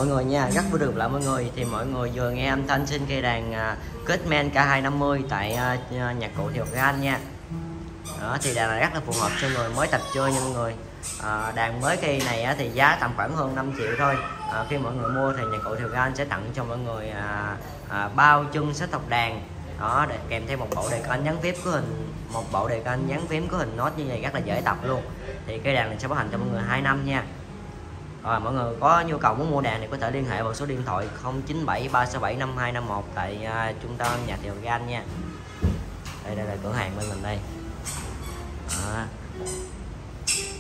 mọi người nha, rất vui được gặp lại mọi người. Thì mọi người vừa nghe âm thanh trên cây đàn Kettmann K250 tại nhạc cụ Thiều Gan nha. Đó, thì đàn này rất là phù hợp cho người mới tập chơi nha mọi người. Đàn mới cây này thì giá tầm khoảng hơn 5 triệu thôi. Khi mọi người mua thì nhạc cụ Thiều Gan sẽ tặng cho mọi người bao chân set học đàn. Đó, để kèm theo một bộ đề can dán phím có hình, một bộ đề can dán phím có hình nốt như vậy, rất là dễ tập luôn. Thì cây đàn này sẽ bảo hành cho mọi người 2 năm nha. Rồi mọi người có nhu cầu muốn mua đàn thì có thể liên hệ vào số điện thoại 097 367 5251 tại trung tâm nhạc Thiều Gan nha. Đây là cửa hàng bên mình đây. Đó.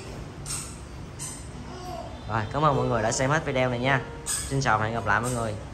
Rồi, cảm ơn mọi người đã xem hết video này nha. Xin chào và hẹn gặp lại mọi người.